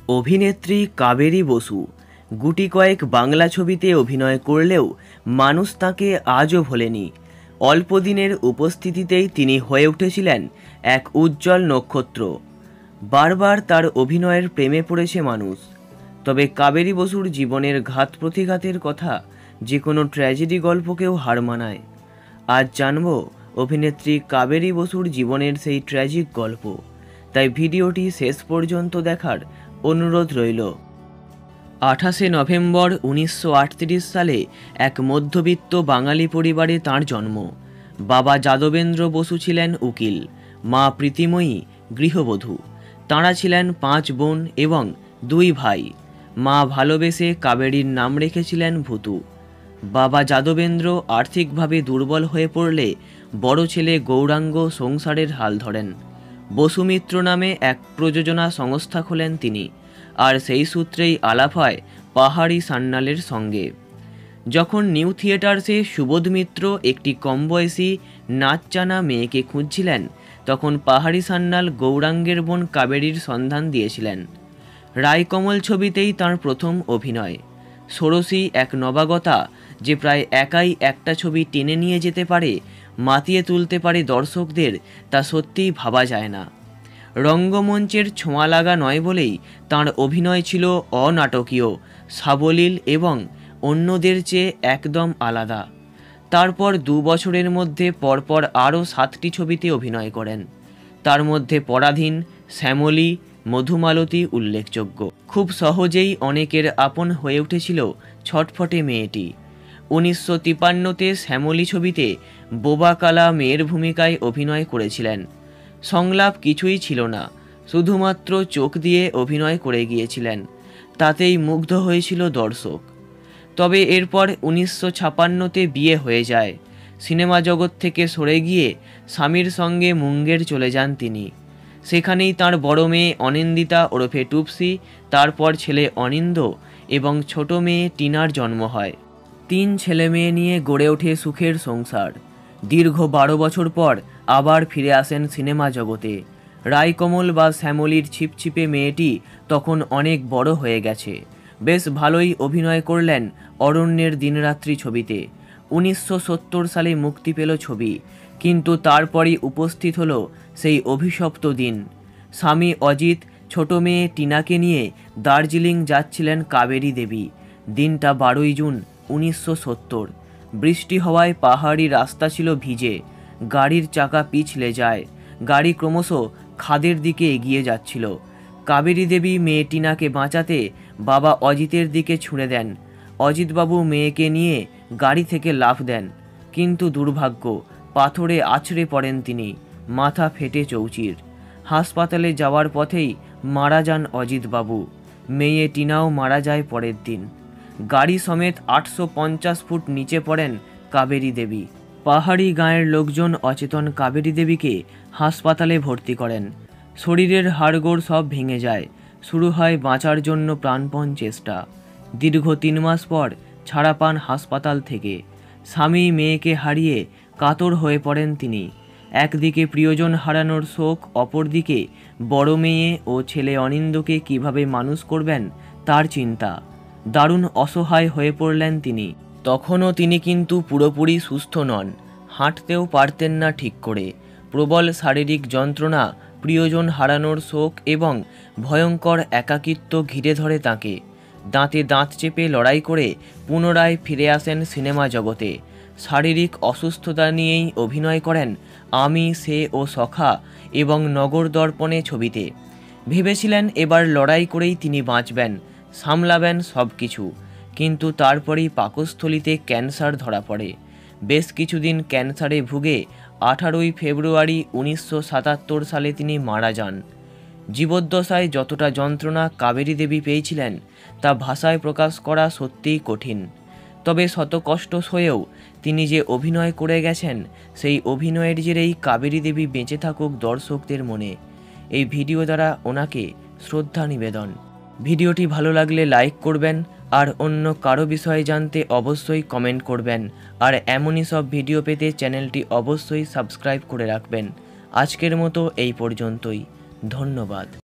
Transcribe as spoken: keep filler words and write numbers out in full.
অভিনেত্রী কাবেরী বসু গুটি কয়েক বাংলা ছবিতে অভিনয় করলেও মানুষ তাকে আজও ভোলেনি। অল্প দিনের উপস্থিতিতেই তিনি হয়ে উঠেছিলেন এক উজ্জ্বল নক্ষত্র। বারবার তার অভিনয়ের প্রেমে পড়েছে মানুষ। তবে কাবেরী বসুর জীবনের ঘাত প্রতিঘাতের কথা যে কোনো ট্র্যাজেডি গল্পকেও হার মানায়। আজ জানব অভিনেত্রী কাবেরী বসুর জীবনের সেই ট্র্যাজিক গল্প, তাই ভিডিওটি শেষ পর্যন্ত দেখার অনুরোধ রইল। আঠাশে নভেম্বর উনিশশো আটত্রিশ সালে এক মধ্যবিত্ত বাঙালি পরিবারে তাঁর জন্ম। বাবা যাদবেন্দ্র বসু ছিলেন উকিল, মা প্রীতিময়ী গৃহবধূ। তাঁরা ছিলেন পাঁচ বোন এবং দুই ভাই। মা ভালোবেসে কাবেরীর নাম রেখেছিলেন ভূতু। বাবা যাদবেন্দ্র আর্থিকভাবে দুর্বল হয়ে পড়লে বড় ছেলে গৌরাঙ্গ সংসারের হাল ধরেন। বসুমিত্র নামে এক প্রযোজনা সংস্থা খোলেন তিনি, আর সেই সূত্রেই আলাপ হয় পাহাড়ি সান্যালের সঙ্গে। যখন নিউ থিয়েটার্সে সুবোধ মিত্র একটি কম বয়সী নাচ জানা মেয়েকে খুঁজছিলেন, তখন পাহাড়ি সান্যাল গৌরাঙ্গের বোন কাবেরীর সন্ধান দিয়েছিলেন। রায়কমল ছবিতেই তাঁর প্রথম অভিনয়। ষোড়শী এক নবাগতা যে প্রায় একাই একটা ছবি টেনে নিয়ে যেতে পারে, মাতিয়ে তুলতে পারে দর্শকদের, তা সত্যিই ভাবা যায় না। রঙ্গমঞ্চের ছোঁয়া লাগা নয় বলেই তাঁর অভিনয় ছিল অনাটকীয়, সাবলীল এবং অন্যদের চেয়ে একদম আলাদা। তারপর দু বছরের মধ্যে পরপর আরও সাতটি ছবিতে অভিনয় করেন। তার মধ্যে পরাধীন, শ্যামলী, মধুমালতী উল্লেখযোগ্য। খুব সহজেই অনেকের আপন হয়ে উঠেছিল ছটফটে মেয়েটি। উনিশশো তিপ্পান্নতে শ্যামলী ছবিতে বোবা কালা মেয়ের ভূমিকায় অভিনয় করেছিলেন। সংলাপ কিছুই ছিল না, শুধুমাত্র চোখ দিয়ে অভিনয় করে গিয়েছিলেন। তাতেই মুগ্ধ হয়েছিল দর্শক। তবে এরপর উনিশশো ছাপ্পান্নতে বিয়ে হয়ে যায়। সিনেমা জগৎ থেকে সরে গিয়ে স্বামীর সঙ্গে মুঙ্গের চলে যান তিনি। সেখানেই তার বড় মেয়ে অনিন্দিতা ওরফে টুপসি, তারপর ছেলে অনিন্দ এবং ছোট মেয়ে টিনার জন্ম হয়। তিন ছেলে মেয়ে নিয়ে গড়ে ওঠে সুখের সংসার। দীর্ঘ বারো বছর পর আবার ফিরে আসেন সিনেমা জগতে। রায়কমল বা শ্যামলীর ছিপছিপে মেয়েটি তখন অনেক বড় হয়ে গেছে। বেশ ভালোই অভিনয় করলেন অরণ্যের দিনরাত্রি ছবিতে। উনিশশো সত্তর সালে মুক্তি পেল ছবি, কিন্তু তারপরই উপস্থিত হলো সেই অভিশপ্ত দিন। স্বামী অজিত ছোট মেয়ে টিনাকে নিয়ে দার্জিলিং যাচ্ছিলেন কাবেরী দেবী। দিনটা বারোই জুন উনিশশো সত্তর। বৃষ্টি হওয়ায় পাহাড়ি রাস্তা ছিল ভিজে। গাড়ির চাকা পিছলে যায়। গাড়ি ক্রমশ খাদের দিকে এগিয়ে যাচ্ছিল। কাবেরী দেবী মেয়ে টিনাকে বাঁচাতে বাবা অজিতের দিকে ছুঁড়ে দেন। অজিতবাবু মেয়েকে নিয়ে গাড়ি থেকে লাফ দেন, কিন্তু দুর্ভাগ্য, পাথরে আছড়ে পড়েন তিনি। মাথা ফেটে চৌচির। হাসপাতালে যাওয়ার পথেই মারা যান অজিতবাবু। মেয়ে টিনাও মারা যায় পরের দিন। গাড়ি সমেত আটশো পঞ্চাশ ফুট নিচে পড়েন কাবেরী দেবী। পাহাড়ি গাঁয়ের লোকজন অচেতন কাবেরী দেবীকে হাসপাতালে ভর্তি করেন। শরীরের হাড়গোড় সব ভেঙে যায়। শুরু হয় বাঁচার জন্য প্রাণপণ চেষ্টা। দীর্ঘ তিন মাস পর ছাড়া পান হাসপাতাল থেকে। স্বামী মেয়েকে হারিয়ে কাতর হয়ে পড়েন তিনি। একদিকে প্রিয়জন হারানোর শোক, অপরদিকে বড় মেয়ে ও ছেলে অনিন্দকে কিভাবে মানুষ করবেন তার চিন্তা। দারুণ অসহায় হয়ে পড়লেন তিনি। তখনও তিনি কিন্তু পুরোপুরি সুস্থ নন। হাঁটতেও পারতেন না ঠিক করে। প্রবল শারীরিক যন্ত্রণা, প্রিয়জন হারানোর শোক এবং ভয়ঙ্কর একাকিত্ব ঘিরে ধরে তাঁকে। দাঁতে দাঁত চেপে লড়াই করে পুনরায় ফিরে আসেন সিনেমা জগতে। শারীরিক অসুস্থতা নিয়েই অভিনয় করেন আমি, সে ও সখা এবং নগর দর্পণে ছবিতে। ভেবেছিলেন এবার লড়াই করেই তিনি বাঁচবেন, সামলাবেন সব কিছু। কিন্তু তারপরেই পাকস্থলীতে ক্যান্সার ধরা পড়ে। বেশ কিছুদিন ক্যান্সারে ভুগে আঠারোই ফেব্রুয়ারি উনিশশো সাতাত্তর সালে তিনি মারা যান। জীবদ্দশায় যতটা যন্ত্রণা কাবেরী দেবী পেয়েছিলেন তা ভাষায় প্রকাশ করা সত্যিই কঠিন। তবে শত কষ্ট সয়েও তিনি যে অভিনয় করে গেছেন, সেই অভিনয়ের জেরেই কাবেরী দেবী বেঁচে থাকুক দর্শকদের মনে। এই ভিডিও দ্বারা ওনাকে শ্রদ্ধা নিবেদন। ভিডিওটি ভালো লাগলে লাইক করবেন, আর অন্য কারো বিষয়ে জানতে অবশ্যই কমেন্ট করবেন। আর এমনই সব ভিডিও পেতে চ্যানেলটি অবশ্যই সাবস্ক্রাইব করে রাখবেন। আজকের মতো এই পর্যন্তই। ধন্যবাদ।